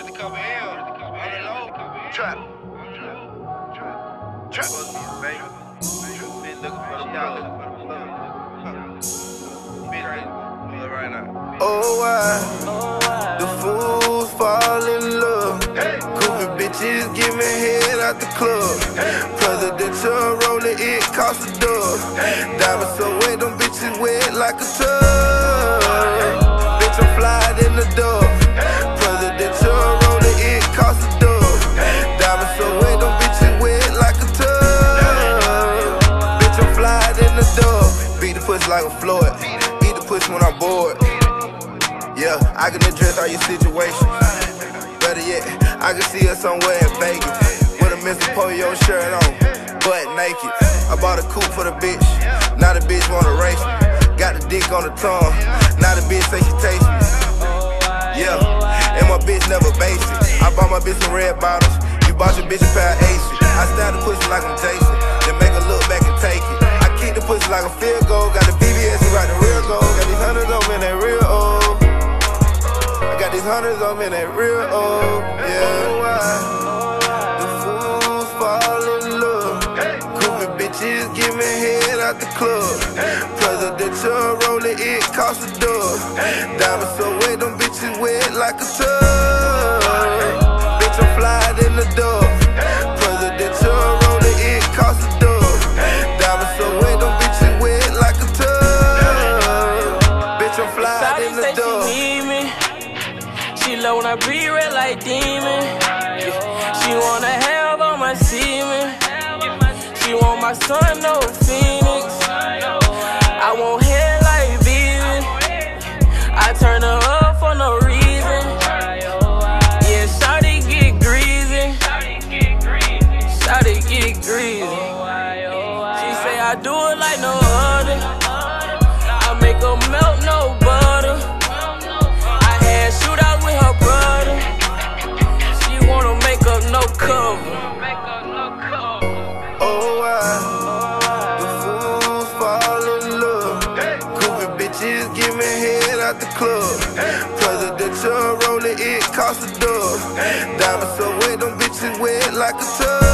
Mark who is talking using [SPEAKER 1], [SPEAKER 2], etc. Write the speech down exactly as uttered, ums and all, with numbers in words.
[SPEAKER 1] Worth a couple L. On the low. Trap. Trap. Baby. Been looking for the plug. Been right now.
[SPEAKER 2] Oh, why the fools fall in love? Goofy bitches giving head out the club. Presidential rolling, it costs a dub. Diamonds so wet, them bitches wet like a tub. Bitch, I'm flying in the dub. Presidential rolling, it costs a dub. Diamonds so wet, them bitches wet like a tub. Bitch, I'm flying in the dub. Beat the pussy like a Floyd. Eat the pussy when I'm bored. Yeah, I can address all your situations. Better yet, I can see her somewhere in Vegas with a Mister Polio shirt on, butt naked. I bought a coupe for the bitch. Now the bitch wanna race me. Got the dick on the tongue. Now the bitch say she taste me. Yeah, and my bitch never basic. I bought my bitch some red bottles. You bought your bitch a pair of aces. I stab the pussy like I'm Jason. Then make her look back and take it. I kick the pussy like a field goal. Got the B B S and ride the real goal. Got these hundreds on me, they real old. I got these hundreds on me, they real old. Yeah, why the fools fall in love? Goofy bitches giving head out the club. Presidential rolling, it costs a dub. Diamonds so wet, them bitches wet like a tub. Bitch, I'm flying in the dub. Presidential rolling, it costs a dub. Diamonds so wet, them bitches wet like a tub. Bitch, I'm flying in the dub.
[SPEAKER 3] She love when I breathe red like demon. She wanna have all my semen. She want my son, no Phoenix. I want hair like Beavis. I turn her up for no reason. Yeah, shawty get greasy. Shawty get greasy. She say I do it like no other. I make her melt, no butter. I had shootout with her brother. She wanna make up no cover.
[SPEAKER 2] Oh, why the fools fall in love? Goofy bitches giving head out the club. Presidential rolling, it costs a dub. Diamonds so wet, them bitches wet like a tub.